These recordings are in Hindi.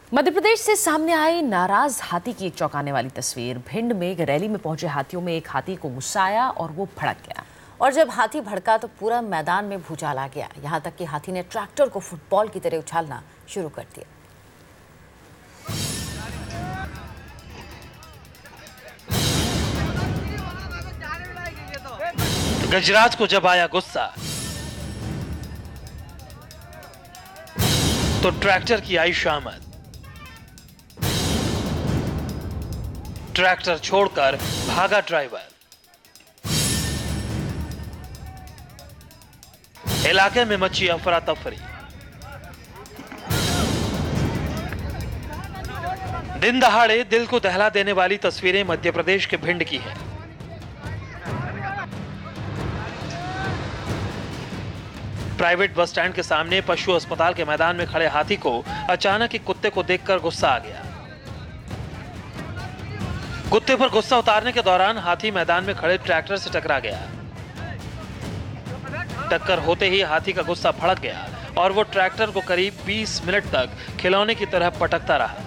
मध्य प्रदेश से सामने आई नाराज हाथी की एक चौंकाने वाली तस्वीर। भिंड में एक रैली में पहुंचे हाथियों में एक हाथी को गुस्सा आया और वो भड़क गया। और जब हाथी भड़का तो पूरा मैदान में भूचाल आ गया। यहाँ तक कि हाथी ने ट्रैक्टर को फुटबॉल की तरह उछालना शुरू कर दिया। गजराज को जब आया गुस्सा तो ट्रैक्टर की आई शामत। ट्रैक्टर छोड़कर भागा ड्राइवर। इलाके में मची अफरा तफरी। दिन दहाड़े दिल को दहला देने वाली तस्वीरें मध्य प्रदेश के भिंड की हैं। प्राइवेट बस स्टैंड के सामने पशु अस्पताल के मैदान में खड़े हाथी को अचानक एक कुत्ते को देखकर गुस्सा आ गया। कुत्ते पर गुस्सा उतारने के दौरान हाथी मैदान में खड़े ट्रैक्टर से टकरा गया। टक्कर होते ही हाथी का गुस्सा भड़क गया और वो ट्रैक्टर को करीब 20 मिनट तक खिलौने की तरह पटकता रहा।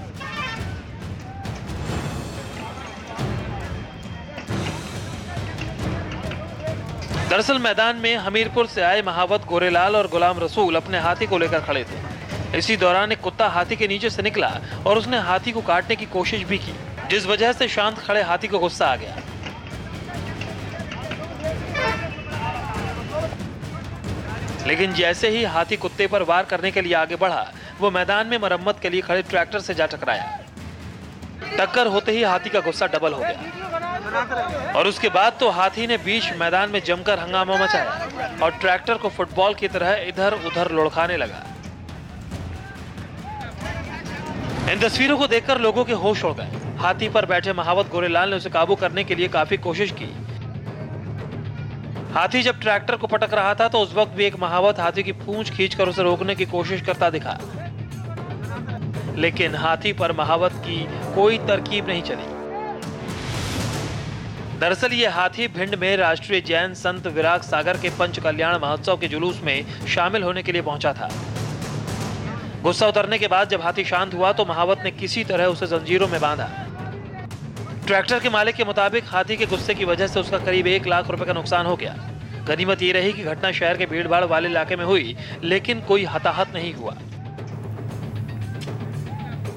दरअसल मैदान में हमीरपुर से आए महावत गोरेलाल और गुलाम रसूल अपने हाथी को लेकर खड़े थे। इसी दौरान एक कुत्ता हाथी के नीचे से निकला और उसने हाथी को काटने की कोशिश भी की, जिस वजह से शांत खड़े हाथी को गुस्सा आ गया। लेकिन जैसे ही हाथी कुत्ते पर वार करने के लिए आगे बढ़ा, वो मैदान में मरम्मत के लिए खड़े ट्रैक्टर से जा टकराया। टक्कर होते ही हाथी का गुस्सा डबल हो गया और उसके बाद तो हाथी ने बीच मैदान में जमकर हंगामा मचाया और ट्रैक्टर को फुटबॉल की तरह इधर उधर लुढ़काने लगा। इन तस्वीरों को देखकर लोगों के होश उड़ गए। हाथी पर बैठे महावत गोरेलाल ने उसे काबू करने के लिए काफी कोशिश की। हाथी जब ट्रैक्टर को पटक रहा था तो उस वक्त भी एक महावत हाथी की पूंछ खींचकर उसे रोकने की कोशिश करता दिखा, लेकिन हाथी पर महावत की कोई तरकीब नहीं चली। दरअसल ये हाथी भिंड में राष्ट्रीय जैन संत विराग सागर के पंच कल्याण महोत्सव के जुलूस में शामिल होने के लिए पहुंचा था। गुस्सा उतरने के बाद जब हाथी शांत हुआ तो महावत ने किसी तरह उसे जंजीरों में बांधा। ट्रैक्टर के मालिक के मुताबिक हाथी के गुस्से की वजह से उसका करीब 1 लाख रुपए का नुकसान हो गया। गनीमत ये रही कि घटना शहर के भीड़भाड़ वाले इलाके में हुई, लेकिन कोई हताहत नहीं हुआ।